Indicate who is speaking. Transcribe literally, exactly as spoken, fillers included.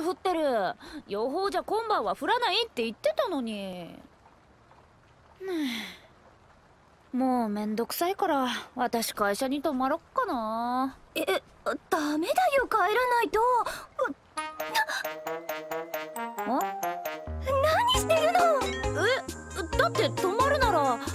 Speaker 1: 降ってる。予報じゃ今晩は降らないって言ってたのに。もうめんどくさいから私会社に泊まろっかな。
Speaker 2: え、ダメだよ、帰らないと。
Speaker 1: あ、
Speaker 2: 何してるの？
Speaker 1: え、だって泊まるなら